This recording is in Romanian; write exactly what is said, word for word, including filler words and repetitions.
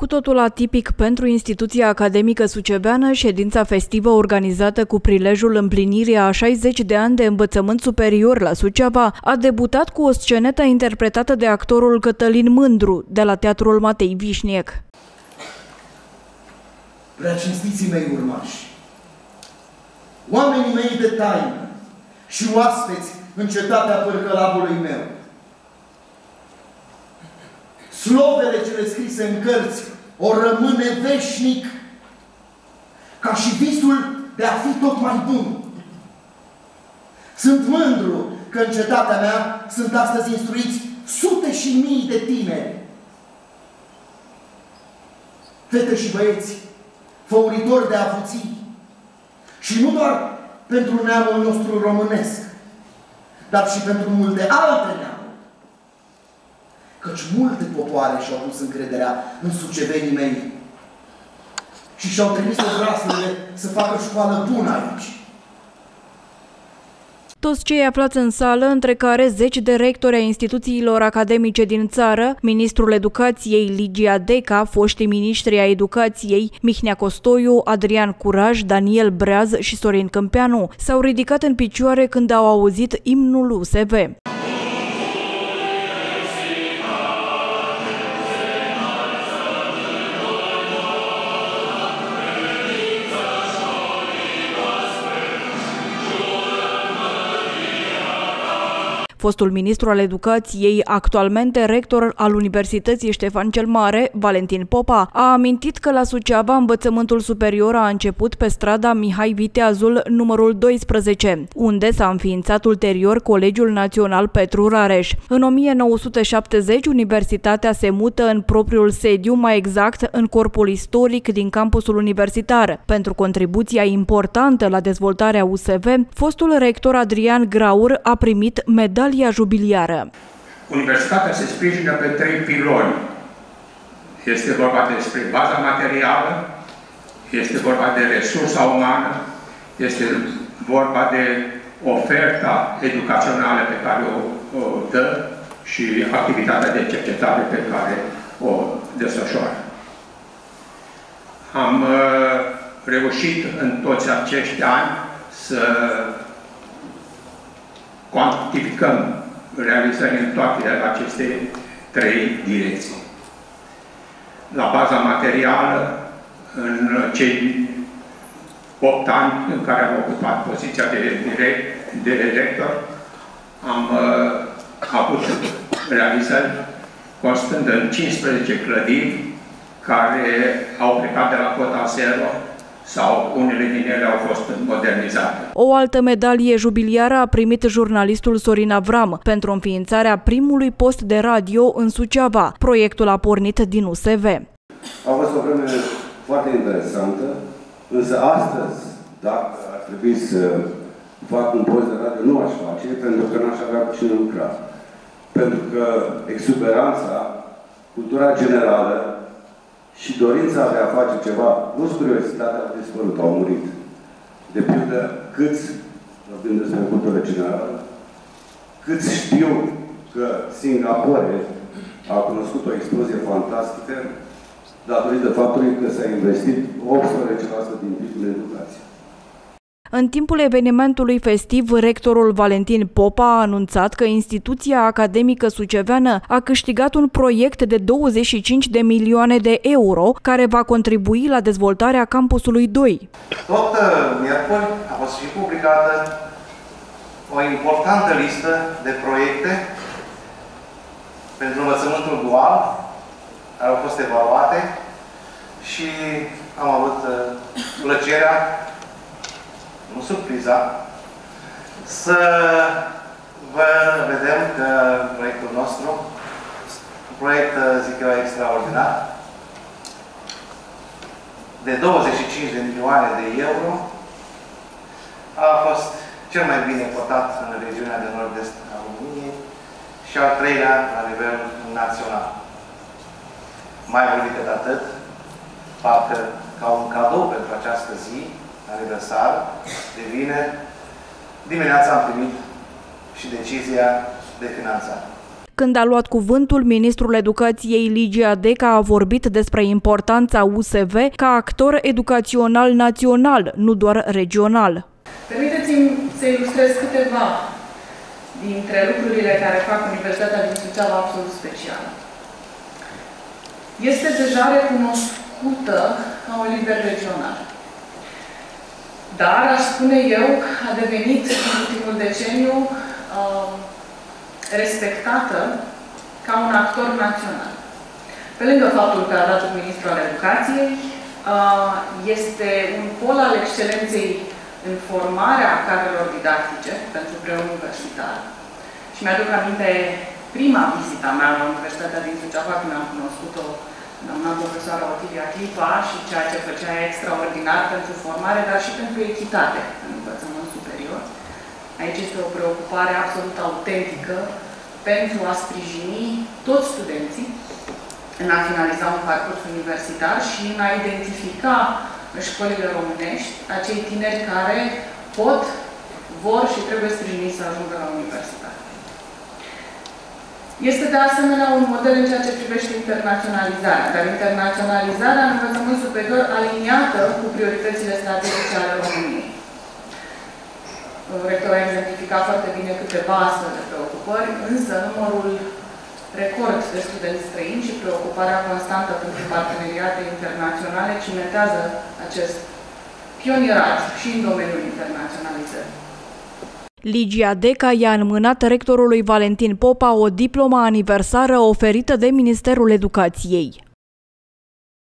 Cu totul atipic pentru instituția academică suceveană, ședința festivă organizată cu prilejul împlinirii a șaizeci de ani de învățământ superior la Suceava a debutat cu o scenetă interpretată de actorul Cătălin Mândru de la Teatrul Matei Vișniec. Prea cinstiții mei urmași, oamenii mei de taină și oaspeți în cetatea părcălabului meu, slovele cele scrise în cărți o rămâne veșnic ca și visul de a fi tot mai bun. Sunt mândru că în cetatea mea sunt astăzi instruiți sute și mii de tineri, fete și băieți, făuritori de avuții, și nu doar pentru neamul nostru românesc, dar și pentru multe alte neamuri. Căci multe popoare și-au pus încrederea în sucevenii mei și și-au trimis obraslele să facă școală bună aici. Toți cei aflați în sală, între care zeci de rectori ai instituțiilor academice din țară, ministrul educației Ligia Deca, foștii miniștri ai educației Mihnea Costoiu, Adrian Curaj, Daniel Breaz și Sorin Câmpeanu, s-au ridicat în picioare când au auzit imnul U S V. Fostul ministru al educației, actualmente rector al Universității Ștefan cel Mare, Valentin Popa, a amintit că la Suceava învățământul superior a început pe strada Mihai Viteazul numărul doisprezece, unde s-a înființat ulterior Colegiul Național Petru Rareș. În o mie nouă sute șaptezeci, universitatea se mută în propriul sediu, mai exact în corpul istoric din campusul universitar. Pentru contribuția importantă la dezvoltarea U S V, fostul rector Adrian Graur a primit medalia jubiliară. Universitatea se sprijină pe trei piloni. Este vorba despre baza materială, este vorba de resursa umană, este vorba de oferta educațională pe care o, o dă și activitatea de cercetare pe care o desfășoară. Am uh, reușit în toți acești ani să cuantificăm realizări în toate aceste trei direcții. La baza materială, în cei opt ani în care am ocupat poziția de, direct, de director, am uh, avut realizări constând în cincisprezece clădiri care au plecat de la cota zero, sau unele din ele au fost modernizate. O altă medalie jubiliară a primit jurnalistul Sorin Avram pentru înființarea primului post de radio în Suceava. Proiectul a pornit din U S V. A fost o vreme foarte interesantă, însă astăzi, dacă ar trebui să fac un post de radio, nu aș face, pentru că n-aș avea cu cine lucra. Pentru că exuberanța, cultura generală și dorința de a face ceva, nu curiozitatea, au dispărut, au murit. De pildă, câți, vorbim despre cultură generală, câți știu că Singapore a cunoscut o explozie fantastică datorită faptului că s-a investit optsprezece la sută din P I B-ul în educație. În timpul evenimentului festiv, rectorul Valentin Popa a anunțat că instituția academică suceveană a câștigat un proiect de douăzeci și cinci de milioane de euro care va contribui la dezvoltarea campusului doi. Tot miercuri a fost și publicată o importantă listă de proiecte pentru învățământul dual care au fost evaluate și am avut plăcerea, nu surpriza, să vă vedem că proiectul nostru, un proiect, zic eu, extraordinar, de douăzeci și cinci de milioane de euro, a fost cel mai bine cotat în regiunea de nord-est a României și al treilea la nivel național. Mai mult decât atât, parcă ca un cadou pentru această zi, aniversar, de vineri, dimineața am primit și decizia de finanțare. Când a luat cuvântul, ministrul educației Ligia Deca a vorbit despre importanța U S V ca actor educațional național, nu doar regional. Permiteți-mi să ilustrez câteva dintre lucrurile care fac Universitatea din Suceava absolut specială. Este deja recunoscută ca un lider regional. Dar, aș spune eu, a devenit în ultimul deceniu uh, respectată ca un actor național. Pe lângă faptul că a dat un ministru al educației, uh, este un pol al excelenței în formarea cadrelor didactice pentru preuniversitar. Și mi-aduc aminte prima vizită mea la Universitatea din Suceava, când am cunoscut-o, doamna profesoară Otilia Clipa, și ceea ce făcea extraordinar pentru formare, dar și pentru echitate în învățământ superior. Aici este o preocupare absolut autentică pentru a sprijini toți studenții în a finaliza un parcurs universitar și în a identifica în școlile românești acei tineri care pot, vor și trebuie sprijiniți să ajungă la universitate. Este de asemenea un model în ceea ce privește internaționalizarea, dar internaționalizarea în învățământ superior aliniată cu prioritățile strategice ale României. Rectorul a exemplificat foarte bine câteva astfel de preocupări, însă numărul record de studenți străini și preocuparea constantă pentru parteneriate internaționale cimentează acest pionierat și în domeniul internaționalizării. Ligia Deca i-a înmânat rectorului Valentin Popa o diplomă aniversară oferită de Ministerul Educației.